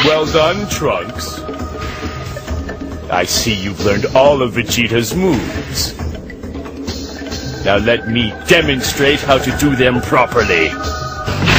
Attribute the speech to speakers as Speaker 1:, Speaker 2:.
Speaker 1: Well done, Trunks. I see you've learned all of Vegeta's moves. Now let me demonstrate how to do them properly.